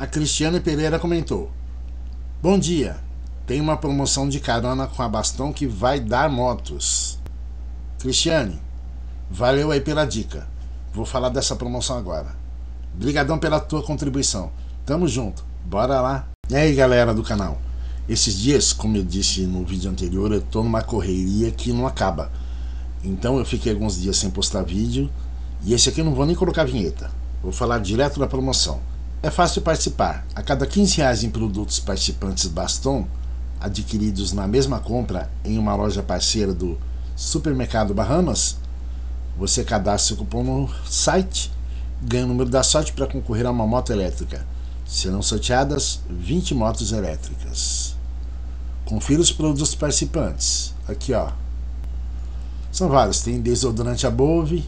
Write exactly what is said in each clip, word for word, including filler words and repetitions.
A Cristiane Pereira comentou: bom dia, tem uma promoção de carona com a Baston que vai dar motos. Cristiane, valeu aí pela dica. Vou falar dessa promoção agora. Obrigadão pela tua contribuição. Tamo junto, bora lá. E aí galera do canal, esses dias, como eu disse no vídeo anterior, eu tô numa correria que não acaba. Então eu fiquei alguns dias sem postar vídeo. E esse aqui eu não vou nem colocar vinheta. Vou falar direto da promoção. É fácil participar. A cada quinze reais em produtos participantes Baston, adquiridos na mesma compra em uma loja parceira do Supermercado Bahamas, você cadastra o cupom no site, ganha o número da sorte para concorrer a uma moto elétrica. Serão sorteadas vinte motos elétricas. Confira os produtos participantes. Aqui ó. São vários. Tem desodorante Above,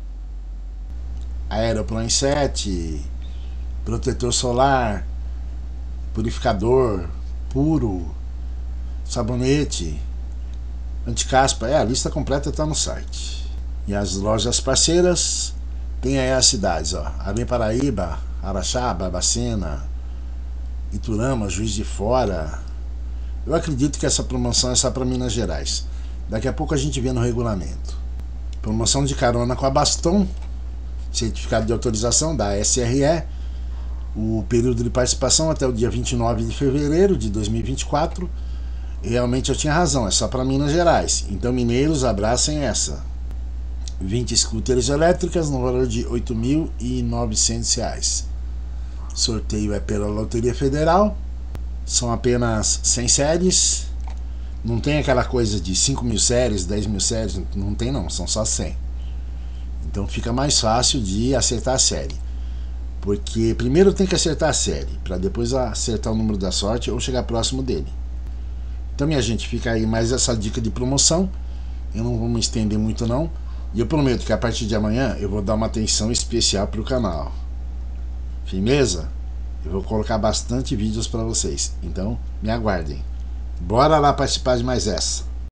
Aeroplan sete, protetor solar, purificador puro, sabonete, anticaspa. É, a lista completa está no site. E as lojas parceiras tem aí as cidades, ó: Arém Paraíba, Araxá, Barbacena, Iturama, Juiz de Fora. Eu acredito que essa promoção é só para Minas Gerais. Daqui a pouco a gente vê no regulamento. Promoção de carona com a Baston, certificado de autorização da S R E. O período de participação até o dia vinte e nove de fevereiro de dois mil e vinte e quatro. Realmente eu tinha razão, é só para Minas Gerais. Então mineiros, abracem essa. vinte scooters elétricas no valor de oito mil e novecentos reais. Sorteio é pela Loteria Federal. São apenas cem séries. Não tem aquela coisa de cinco mil séries, dez mil séries. Não tem não, são só cem. Então fica mais fácil de acertar a série. Porque primeiro tem que acertar a série, para depois acertar o número da sorte ou chegar próximo dele. Então minha gente, fica aí mais essa dica de promoção. Eu não vou me estender muito não. E eu prometo que a partir de amanhã eu vou dar uma atenção especial para o canal. Firmeza? Eu vou colocar bastante vídeos para vocês. Então me aguardem. Bora lá participar de mais essa.